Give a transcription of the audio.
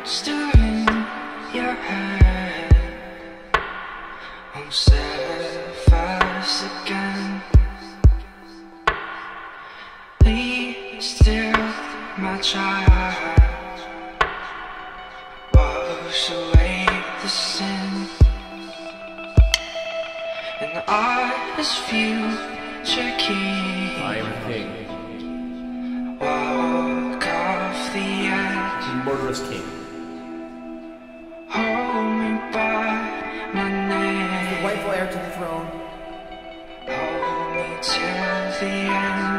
monster in your head won't save us again. Please still my child, wash away the sin, and I as future king, I am king, walk off the edge, murderous king. hold me by my neck, The rightful heir to the throne. hold me till the end.